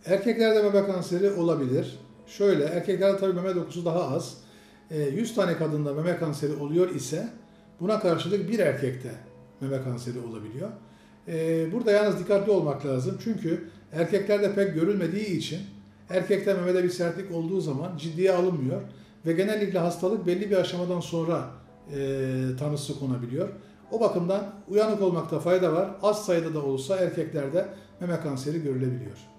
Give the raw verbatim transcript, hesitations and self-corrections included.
Erkeklerde meme kanseri olabilir. Şöyle, erkeklerde tabii meme dokusu daha az. yüz tane kadında meme kanseri oluyor ise buna karşılık bir erkekte meme kanseri olabiliyor. Burada yalnız dikkatli olmak lazım. Çünkü erkeklerde pek görülmediği için erkekte memede bir sertlik olduğu zaman ciddiye alınmıyor ve genellikle hastalık belli bir aşamadan sonra e, tanısı konabiliyor. O bakımdan uyanık olmakta fayda var. Az sayıda da olsa erkeklerde meme kanseri görülebiliyor.